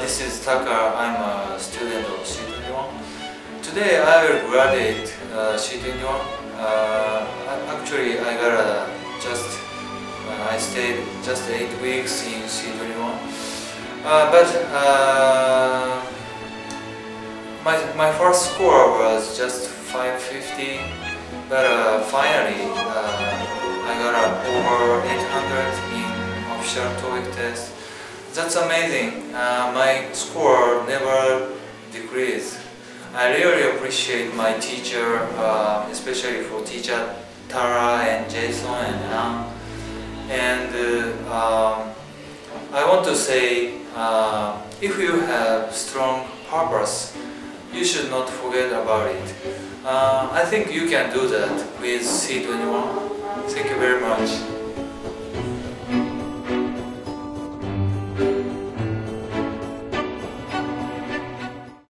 This is Taka. I'm a student of C21. Today I will graduate C21. Actually, I stayed just 8 weeks in C21. My first score was just 550, but finally I got over 800 in official TOEIC test. That's amazing. My score never decreased. I really appreciate my teacher, especially for teacher Tara and Jason and Ann. And I want to say, if you have strong purpose, you should not forget about it. I think you can do that with C21. Thank you very much.